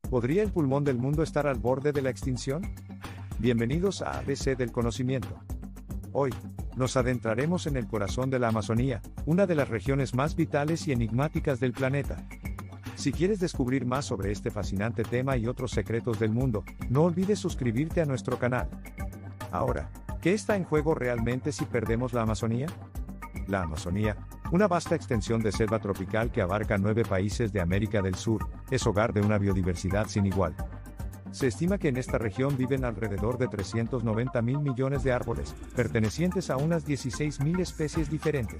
¿Podría el pulmón del mundo estar al borde de la extinción? Bienvenidos a ABC del Conocimiento. Hoy, nos adentraremos en el corazón de la Amazonía, una de las regiones más vitales y enigmáticas del planeta. Si quieres descubrir más sobre este fascinante tema y otros secretos del mundo, no olvides suscribirte a nuestro canal. Ahora, ¿qué está en juego realmente si perdemos la Amazonía? La Amazonía, una vasta extensión de selva tropical que abarca 9 países de América del Sur, es hogar de una biodiversidad sin igual. Se estima que en esta región viven alrededor de 390.000 millones de árboles, pertenecientes a unas 16.000 especies diferentes.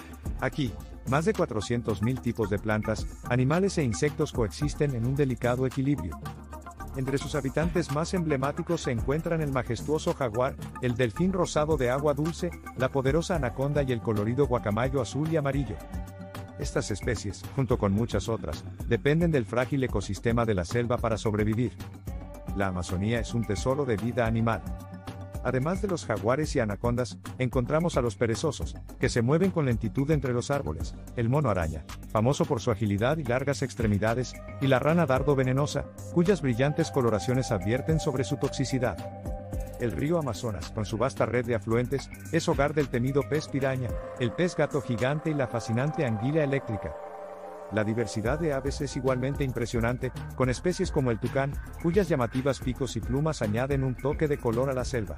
Aquí, más de 400.000 tipos de plantas, animales e insectos coexisten en un delicado equilibrio. Entre sus habitantes más emblemáticos se encuentran el majestuoso jaguar, el delfín rosado de agua dulce, la poderosa anaconda y el colorido guacamayo azul y amarillo. Estas especies, junto con muchas otras, dependen del frágil ecosistema de la selva para sobrevivir. La Amazonía es un tesoro de vida animal. Además de los jaguares y anacondas, encontramos a los perezosos, que se mueven con lentitud entre los árboles, el mono araña, famoso por su agilidad y largas extremidades, y la rana dardo venenosa, cuyas brillantes coloraciones advierten sobre su toxicidad. El río Amazonas, con su vasta red de afluentes, es hogar del temido pez piraña, el pez gato gigante y la fascinante anguila eléctrica. La diversidad de aves es igualmente impresionante, con especies como el tucán, cuyas llamativas picos y plumas añaden un toque de color a la selva.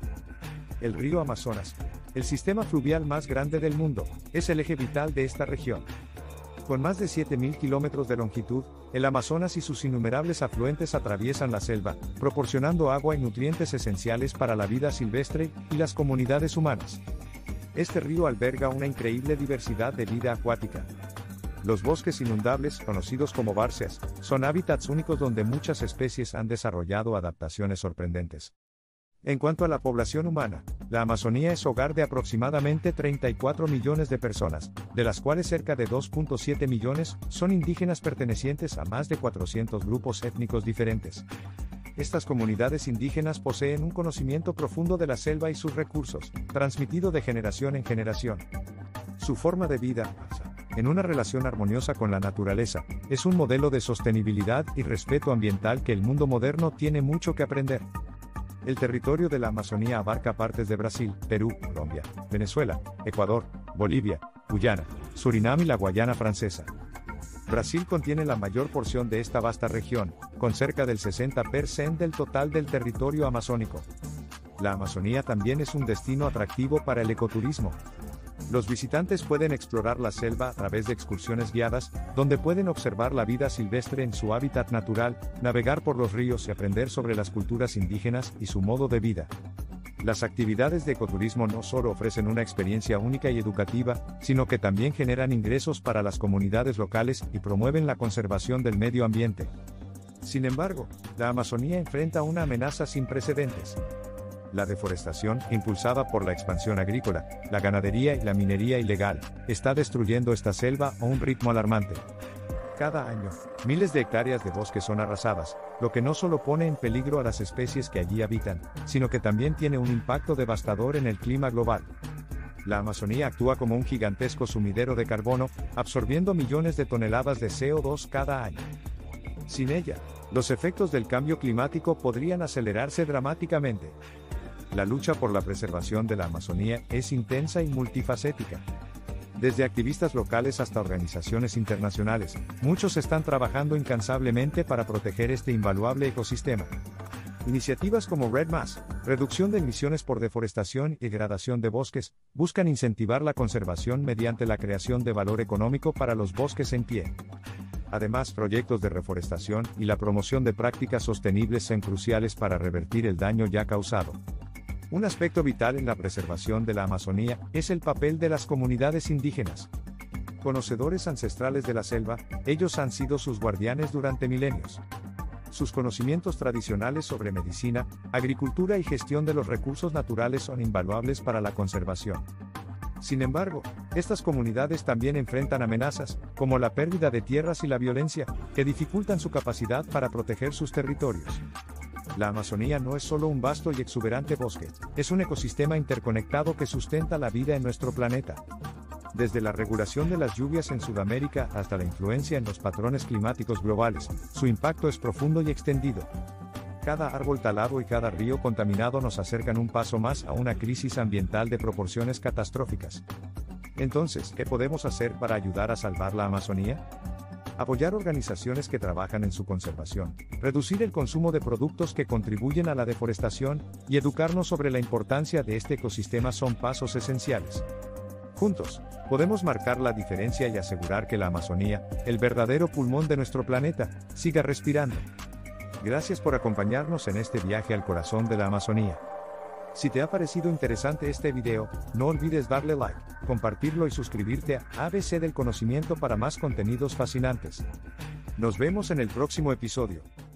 El río Amazonas, el sistema fluvial más grande del mundo, es el eje vital de esta región. Con más de 7.000 kilómetros de longitud, el Amazonas y sus innumerables afluentes atraviesan la selva, proporcionando agua y nutrientes esenciales para la vida silvestre y las comunidades humanas. Este río alberga una increíble diversidad de vida acuática. Los bosques inundables, conocidos como bárceas, son hábitats únicos donde muchas especies han desarrollado adaptaciones sorprendentes. En cuanto a la población humana, la Amazonía es hogar de aproximadamente 34 millones de personas, de las cuales cerca de 2.7 millones son indígenas pertenecientes a más de 400 grupos étnicos diferentes. Estas comunidades indígenas poseen un conocimiento profundo de la selva y sus recursos, transmitido de generación en generación. Su forma de vida, en una relación armoniosa con la naturaleza, es un modelo de sostenibilidad y respeto ambiental que el mundo moderno tiene mucho que aprender. El territorio de la Amazonía abarca partes de Brasil, Perú, Colombia, Venezuela, Ecuador, Bolivia, Guyana, Surinam y la Guayana Francesa. Brasil contiene la mayor porción de esta vasta región, con cerca del 60% del total del territorio amazónico. La Amazonía también es un destino atractivo para el ecoturismo. Los visitantes pueden explorar la selva a través de excursiones guiadas, donde pueden observar la vida silvestre en su hábitat natural, navegar por los ríos y aprender sobre las culturas indígenas y su modo de vida. Las actividades de ecoturismo no solo ofrecen una experiencia única y educativa, sino que también generan ingresos para las comunidades locales y promueven la conservación del medio ambiente. Sin embargo, la Amazonía enfrenta una amenaza sin precedentes. La deforestación, impulsada por la expansión agrícola, la ganadería y la minería ilegal, está destruyendo esta selva a un ritmo alarmante. Cada año, miles de hectáreas de bosque son arrasadas, lo que no solo pone en peligro a las especies que allí habitan, sino que también tiene un impacto devastador en el clima global. La Amazonía actúa como un gigantesco sumidero de carbono, absorbiendo millones de toneladas de CO2 cada año. Sin ella, los efectos del cambio climático podrían acelerarse dramáticamente. La lucha por la preservación de la Amazonía es intensa y multifacética. Desde activistas locales hasta organizaciones internacionales, muchos están trabajando incansablemente para proteger este invaluable ecosistema. Iniciativas como REDD+, reducción de emisiones por deforestación y degradación de bosques, buscan incentivar la conservación mediante la creación de valor económico para los bosques en pie. Además, proyectos de reforestación y la promoción de prácticas sostenibles son cruciales para revertir el daño ya causado. Un aspecto vital en la preservación de la Amazonía es el papel de las comunidades indígenas. Conocedores ancestrales de la selva, ellos han sido sus guardianes durante milenios. Sus conocimientos tradicionales sobre medicina, agricultura y gestión de los recursos naturales son invaluables para la conservación. Sin embargo, estas comunidades también enfrentan amenazas, como la pérdida de tierras y la violencia, que dificultan su capacidad para proteger sus territorios. La Amazonía no es solo un vasto y exuberante bosque, es un ecosistema interconectado que sustenta la vida en nuestro planeta. Desde la regulación de las lluvias en Sudamérica hasta la influencia en los patrones climáticos globales, su impacto es profundo y extendido. Cada árbol talado y cada río contaminado nos acercan un paso más a una crisis ambiental de proporciones catastróficas. Entonces, ¿qué podemos hacer para ayudar a salvar la Amazonía? Apoyar organizaciones que trabajan en su conservación, reducir el consumo de productos que contribuyen a la deforestación, y educarnos sobre la importancia de este ecosistema son pasos esenciales. Juntos, podemos marcar la diferencia y asegurar que la Amazonía, el verdadero pulmón de nuestro planeta, siga respirando. Gracias por acompañarnos en este viaje al corazón de la Amazonía. Si te ha parecido interesante este video, no olvides darle like, compartirlo y suscribirte a ABC del Conocimiento para más contenidos fascinantes. Nos vemos en el próximo episodio.